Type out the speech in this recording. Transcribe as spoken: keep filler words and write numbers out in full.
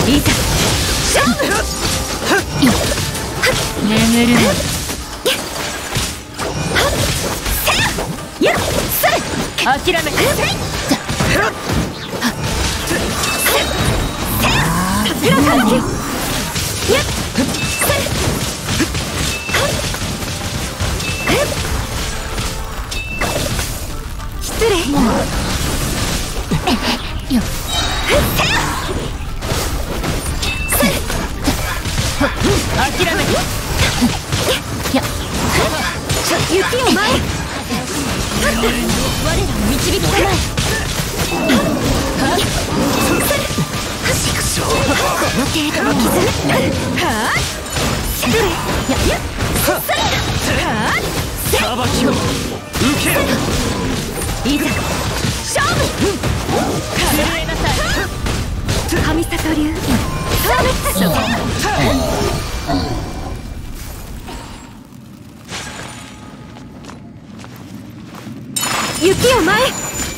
いざ勝負。眠るの諦めて失礼よ諦めて雪を前へ我らを導きたまえ。この程度の傷はあ失礼ややはあ裁きを受けよ。 いざ勝負。震えなさい神里流そう雪を前へ